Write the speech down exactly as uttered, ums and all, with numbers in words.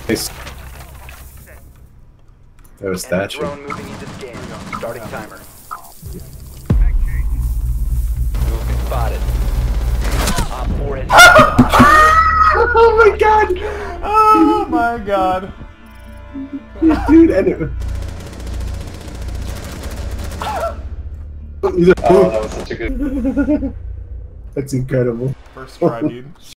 Nice. That was Enemy statue. drone moving into scan. Starting timer. Movement spotted. Op four has Oh my god! Oh my god. Dude, and it... Oh, that was such a good. That's incredible. First try, dude.